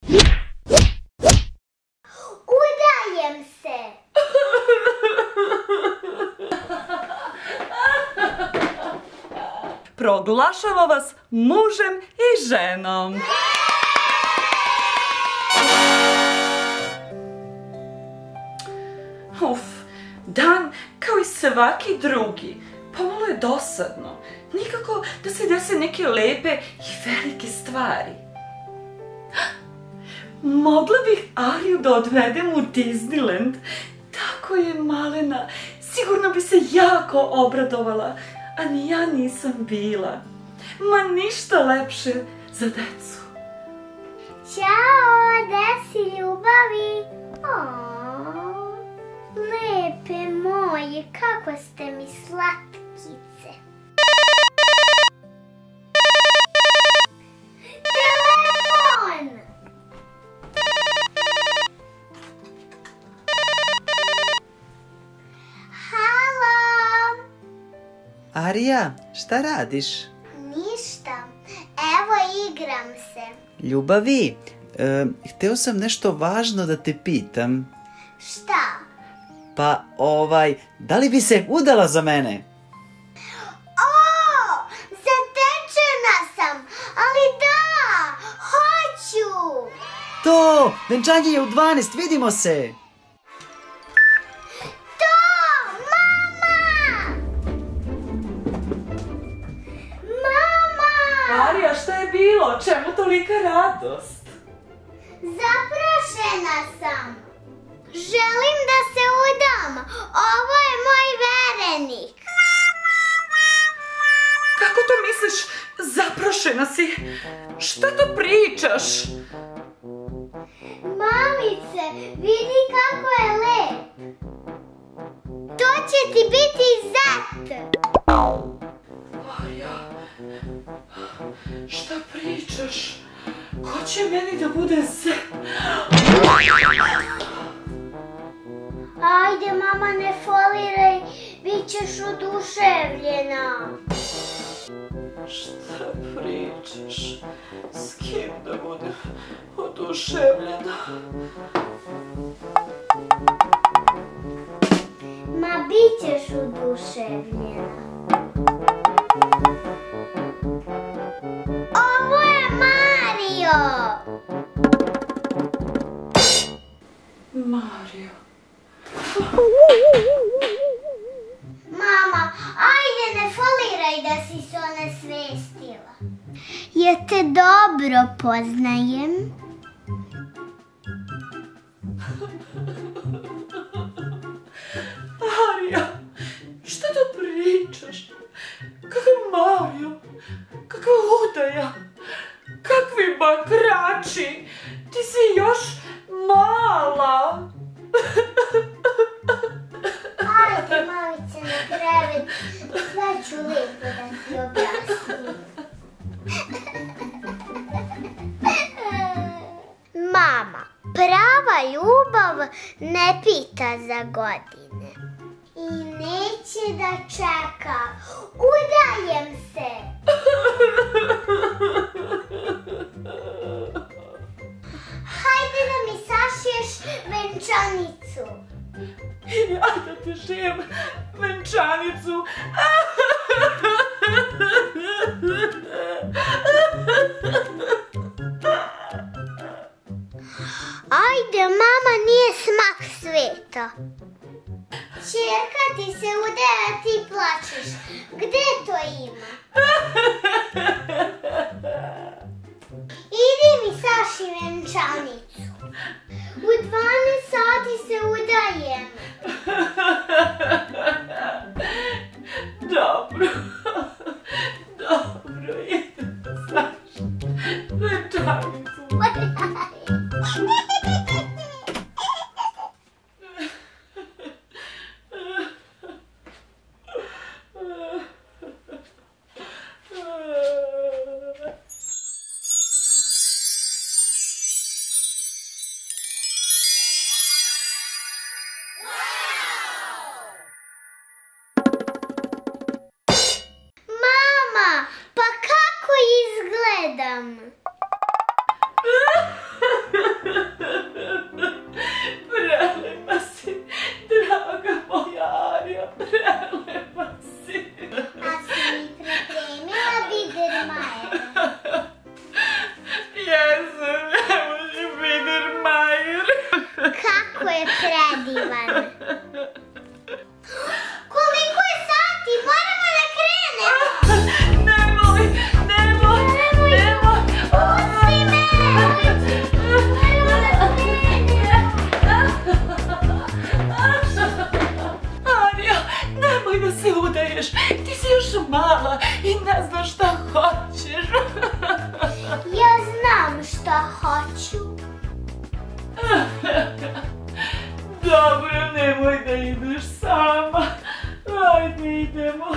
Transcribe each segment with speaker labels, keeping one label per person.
Speaker 1: Udajem se.
Speaker 2: Proglašava vas mužem i ženom. Uf, dan kao i svaki drugi. Pomalo je dosadno. Nikako da se dese neke lepe i velike stvari. Mogla bih Ariju da odvedem u Disneyland. Tako je malena. Sigurno bi se jako obradovala. A ni ja nisam bila. Ma ništa lepše za decu.
Speaker 1: Ćao, gde si ljubavi? Lepe moje, kako ste mi slatkice. Telefon! Halo!
Speaker 3: Arija, šta radiš?
Speaker 1: Ništa. Evo igram se.
Speaker 3: Ljubavi, hteo sam nešto važno da te pitam.
Speaker 1: Šta?
Speaker 3: Pa, da li bi se udala za mene?
Speaker 1: O, zatečena sam, ali da, hoću.
Speaker 3: To, venčanje je u 12, vidimo se.
Speaker 1: To, mama! Mama!
Speaker 2: Arija, šta je bilo? Čemu tolika radost?
Speaker 1: Zaprašena sam. Želim da se udam. Ovo je moj verenik.
Speaker 2: Kako to misliš? Zaprašena si. Šta to pričaš?
Speaker 1: Mamice, vidi kako je lep. To će ti biti zet.
Speaker 2: Arija, šta pričaš? Ko će meni da bude zet?
Speaker 1: Ajde, mama, ne foliraj, bit ćeš oduševljena.
Speaker 2: Šta pričaš? S kim da budem oduševljena?
Speaker 1: Ma, bit ćeš oduševljena. Ovo je Mario!
Speaker 2: Mario.
Speaker 1: Mama, ajde, ne foliraj da si se onesvestila. Ja te dobro poznajem.
Speaker 2: Arija, šta to pričaš? Kakav Mario? Kakva udaja? Kakvi bakrači? Ti si još mala.
Speaker 1: Ajde, mamice, na krevet. Sve ću lijepo da ti objasnim. Mama, prava ljubav ne pita za godine. I neće da čeka. Udajem se. Hajde da mi sašiješ venčanicu.
Speaker 2: Ja da ti šijem venčanicu.
Speaker 1: Ajde, mama, nije smak sveta. Čerka ti se udaje, a ti plačeš. Gde to ima? Idi mi saši venčanicu. U 12 sati se udajem.
Speaker 2: Dobro. Dobro, idem da sašim venčanicu.
Speaker 1: je predivan. Koliko je sati? Moramo da krenemo.
Speaker 2: Nemoj.
Speaker 1: Pusti me.
Speaker 2: Arija, nemoj da se udaješ. Ti si još mala i ne znaš šta hoćeš.
Speaker 1: Ja znam šta hoću.
Speaker 2: Dobro, nemoj da ideš sama. Ajde, idemo.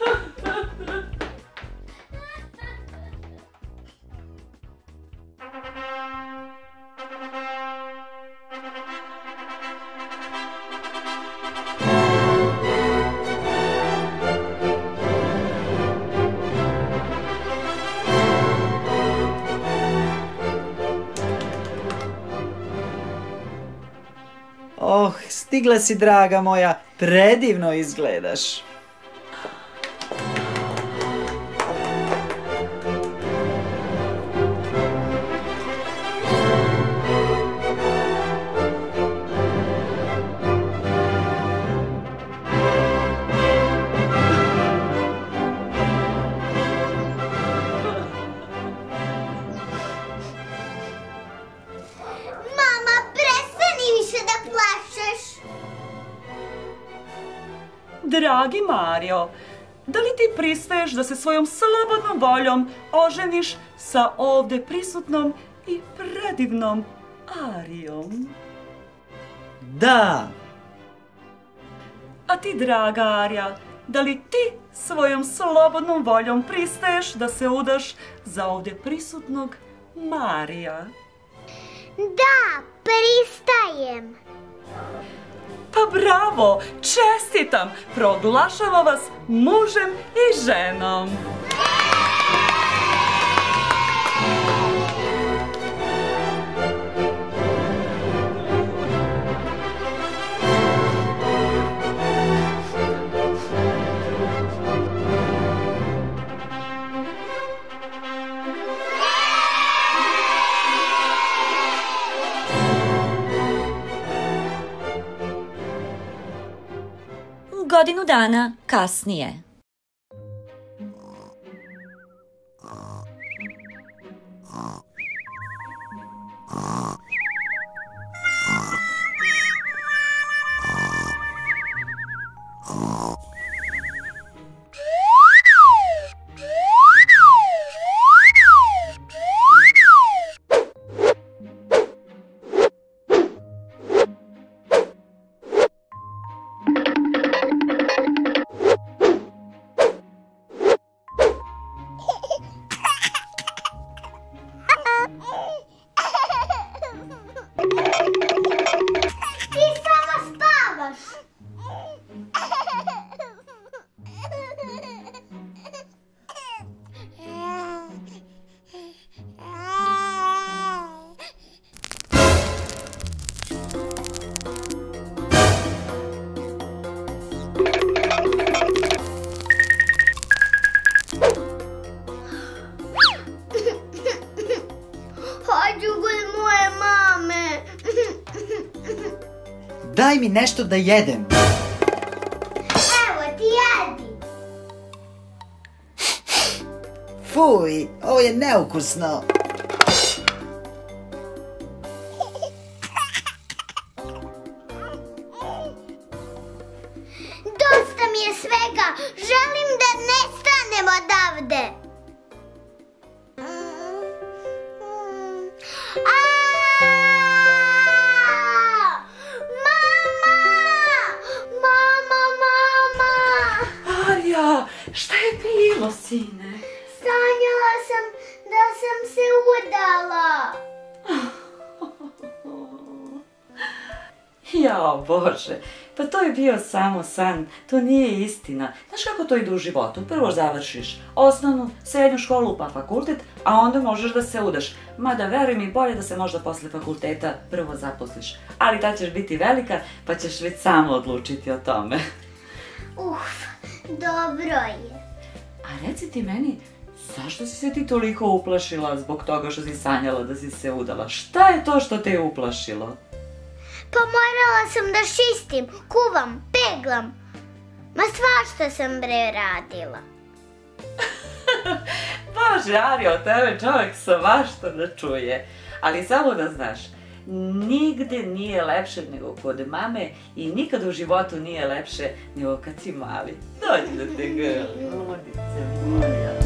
Speaker 3: Oh, stigla si, draga moja, predivno izgledaš.
Speaker 1: Mama, prestani više da plačeš.
Speaker 2: Dragi Mario, da li ti pristaješ da se svojom slobodnom voljom oženiš sa ovde prisutnom i predivnom Arijom?
Speaker 3: Da,
Speaker 2: A ti, draga Arija, da li ti svojom slobodnom voljom pristaješ da se udaš za ovde prisutnog Marija?
Speaker 1: Da, pristajem.
Speaker 2: Pa bravo, čestitam, proglašava vas mužem i ženom.
Speaker 4: Godinu dana kasnije.
Speaker 1: Ti samo spavaš. Hoću kod moje mame.
Speaker 3: daj mi nešto da jedem.
Speaker 1: Evo ti jedi.
Speaker 3: Fuj, ovo je neukusno.
Speaker 1: Dosta mi je svega. Želim da nestanem odavde.
Speaker 2: Arija, šta je bilo, sine?
Speaker 1: Sanjala sam da sam se udala.
Speaker 2: Jao, Bože, pa to je bio samo san, to nije istina. Znaš kako to ide u životu? Prvo završiš osnovnu, srednju školu pa fakultet, a onda možeš da se udaš. Mada veruj mi, bolje da se možda posle fakulteta prvo zaposliš. Ali tad ćeš biti velika, pa ćeš već samo odlučiti o tome.
Speaker 1: Dobro je.
Speaker 2: A reci ti meni, zašto si se ti toliko uplašila zbog toga što si sanjala da si se udala? Šta je to što te je uplašilo?
Speaker 1: Pa morala sam da čistim, kuvam, peglam. Ma svašta sam bre radila.
Speaker 2: Bože, Ari, od tebe čovjek svašta da čuje. Ali samo da znaš, nigde nije lepše nego kod mame i nikad u životu nije lepše nego kad si mali. Dođi da te grlim, ludice moja.